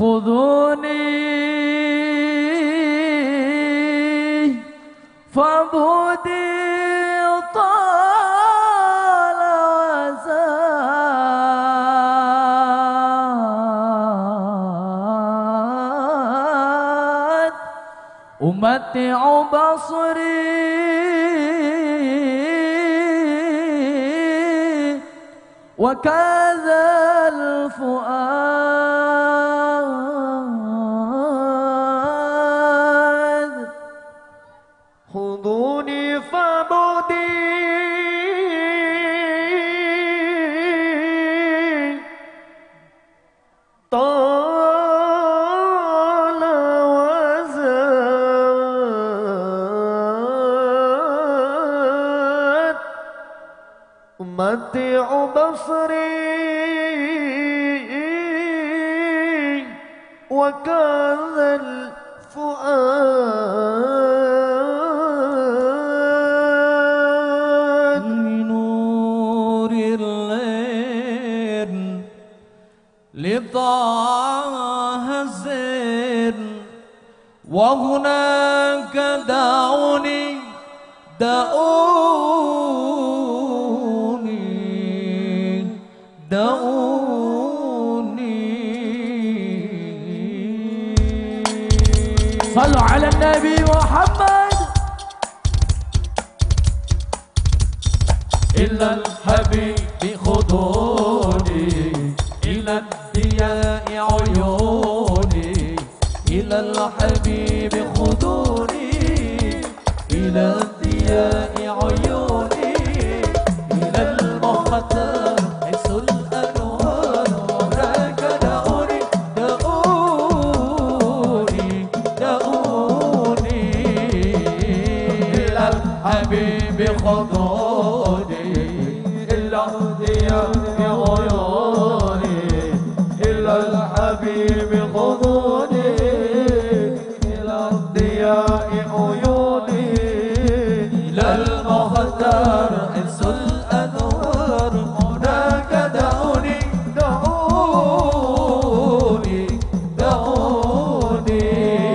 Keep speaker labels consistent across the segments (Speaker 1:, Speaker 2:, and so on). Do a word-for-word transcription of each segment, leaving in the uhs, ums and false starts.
Speaker 1: خذوني فبودي طال وزاد أمتع بصري وكذا الفؤاد
Speaker 2: خذوني فبودي طال وزاد أمتع بصري وكذا الفؤاد
Speaker 1: نور الليل لطه الزين وهناك دعوني دعوني دعوني صلوا على النبي محمد. إلى الحبيب خذوني إلى الضياء عيوني إلى الحبيب خذوني إلى الضياء عيوني إلى المختار حيث الأنوار هناك دعوني دعوني دعوني إلى الحبيب خذوني إلى الضياء عيوني إلى الحبيب خذوني إلى الضياء عيوني إلى المختار حيث الأنوار هناك دعوني دعوني دعوني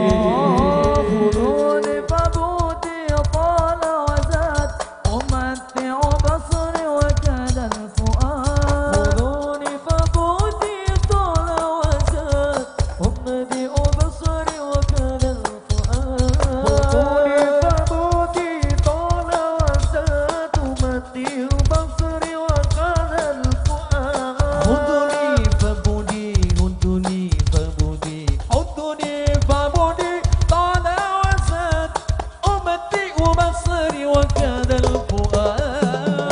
Speaker 1: خذوني فبودي طال وزاد أمتع بصري وكذا الفؤاد خذوني فبودي طال وزاد أمتع بصري وكذا الفؤاد خذوني فبودي طال وزاد أمتع بصري وكذا الفؤاد خذوني فبودي خذوني فبودي خذوني فبودي طال وزاد أمتع بصري وكذا الفؤاد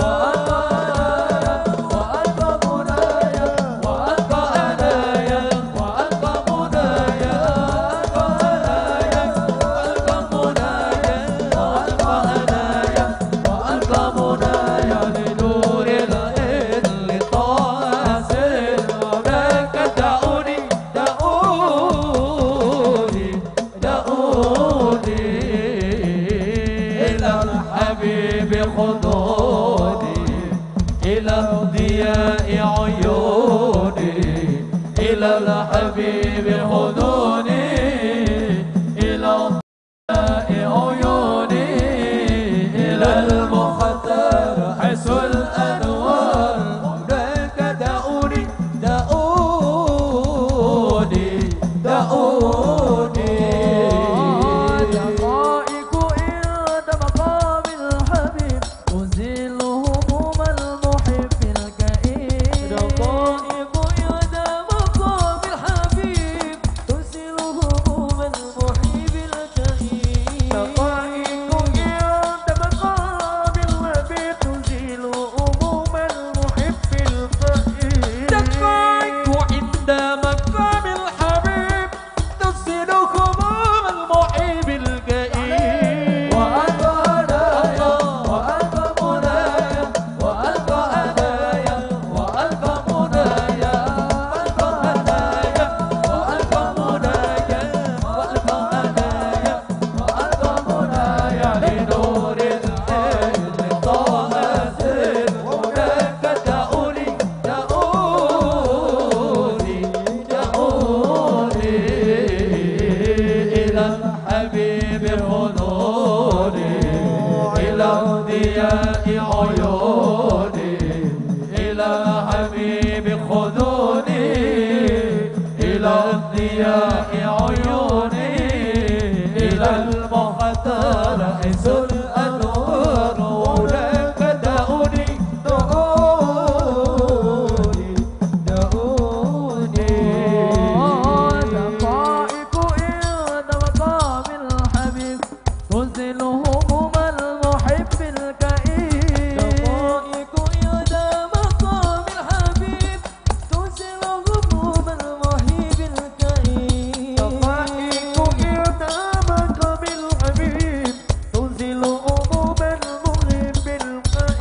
Speaker 1: وألقى منايا وألقى أنايا وألقى منايا وألقى منايا وألقى أنايا وألقى منايا لنور العين لطه زين هناك دعوني دعوني دعوني إلى الحبيب خذوني إلى الضياء عيوني إلى الحبيب خذوني إلى الضياء عيوني إلى المختار حيث الأنوار هناك دعوني دعوني دعوني دقائق عند مقام الحبيب تزيل هموم المحب الكئيب دقائق عند مقام الحبيب تزيل ضياء عيوني إلى المختار حيث الأنوار ولك دعوني دعوني دعوني دقائق عند مقام الحبيب تنزل هموم المحب الكئيب دقائق عند مقام الحبيب تنزل هموم المحب الكئيب
Speaker 2: دقائق عند مقام الحبيب تنزل هموم المحب الكئيب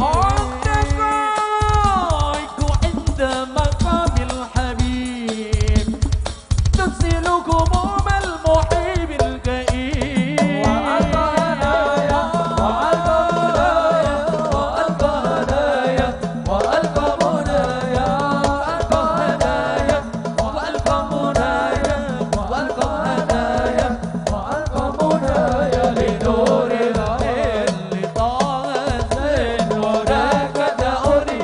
Speaker 1: دقائق عند مقام الحبيب تنزل هموم المحب الكئيب وألقى هدايا وألقى هدايا وألقى هدايا وألقى منايا وألقى هدايا وألقى منايا وألقى هدايا وألقى منايا لنور العين لطه الزين هناك دعوني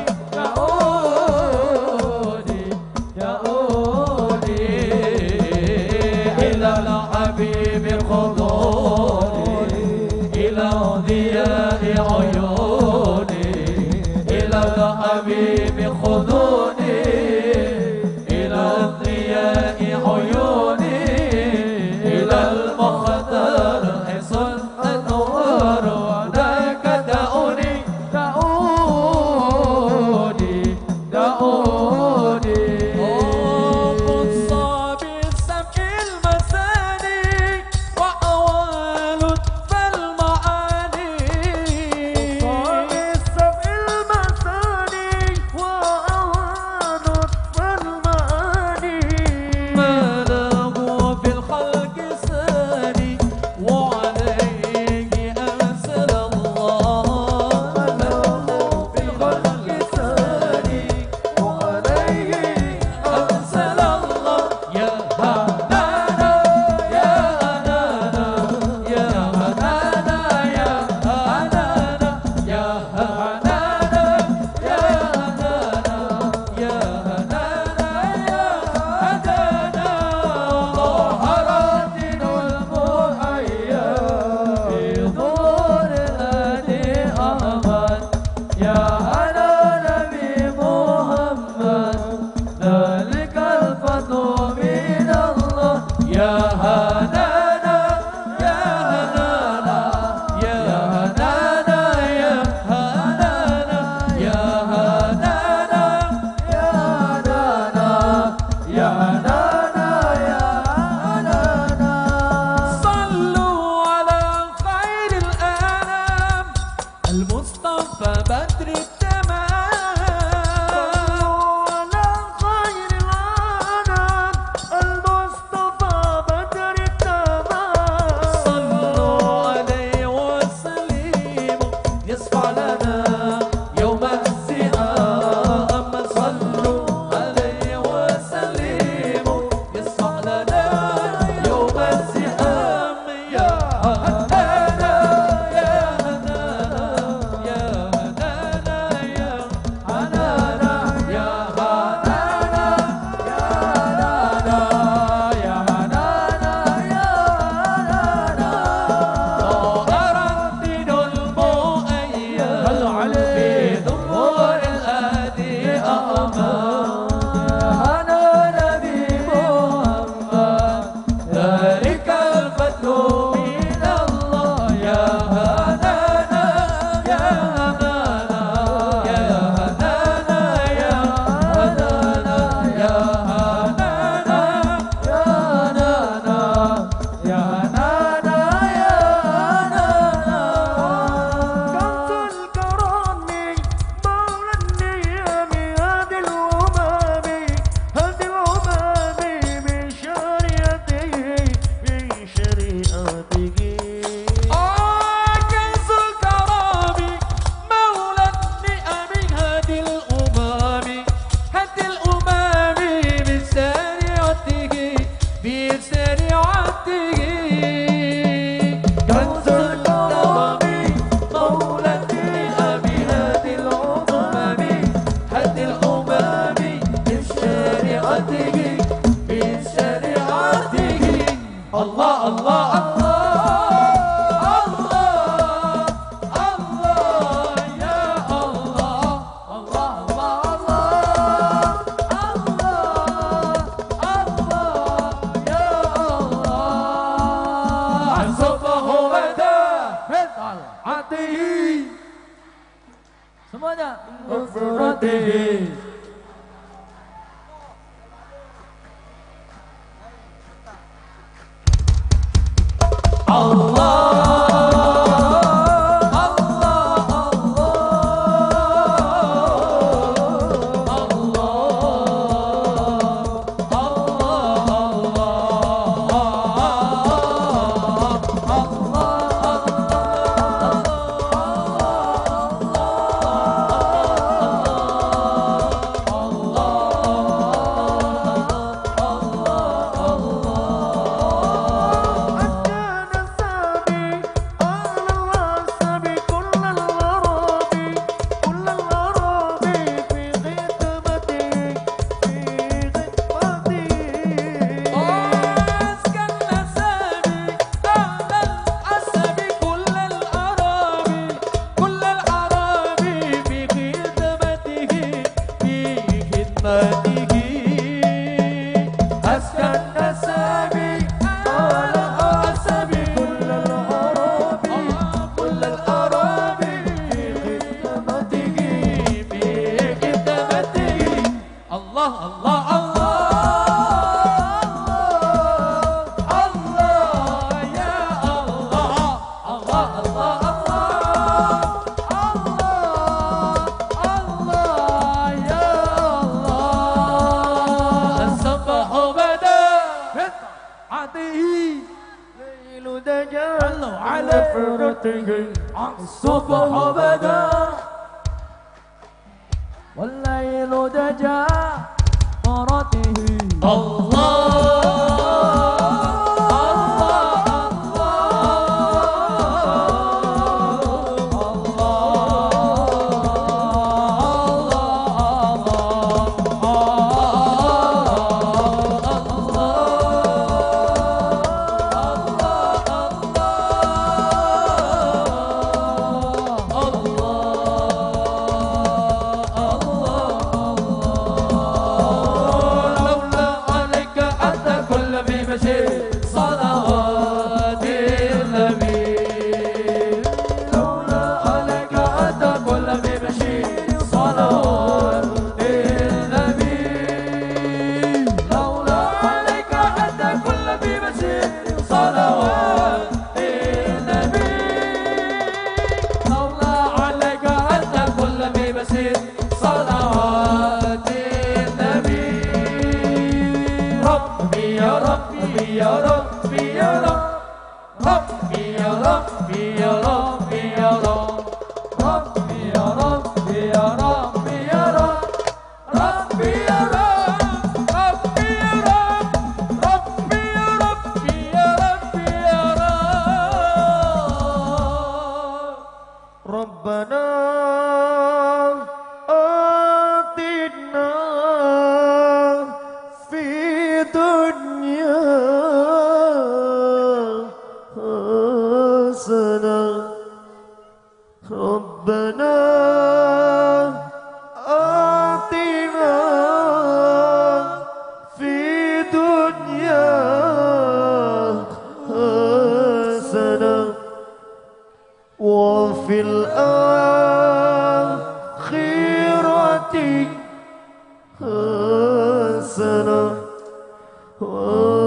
Speaker 1: دعوني دعوني إلى الحبيب خذوني إلى ضياء عيوني إلى الحبيب خذوني إلى ضياء عيوني إلى المختار حيث الأنوار هناك دعوني دعوني دعوني قص بالسمع المثاني وأوال فالمعاني
Speaker 2: السبع المثاني وأوان فالمعاني
Speaker 1: ما له في الخلق ثاني وعليه أنزل الله ما له في الخلق ثاني وعليه أنزل الله يا هنانا يا هنانا يا هنانا يا هنانا يا هنانا يا هنانا يا هنانا يا هنانا ظهرت المحيا في ظهور الهادي أحمد يا هنا نبي محمد ذلك الفضل من الله يا هنانا يا هنانا يا هنانا يا هنانا يا هنانا يا هنانا يا هنانا يا هنانا صلوا على خير الأنام المصطفى بدر التمام
Speaker 2: على خير الأنام المصطفى بدر التمام
Speaker 1: صلوا عليه وسلموا يصفى لنا يوم الزئام صلوا عليه وسلموا Allah Allah Allah Allah Allah ya Allah Allah Allah Allah Allah ya Allah Subhanahu wa ta'ala atihi semuanya atihi الصبح بدا والليل دجا مرته الله حسنة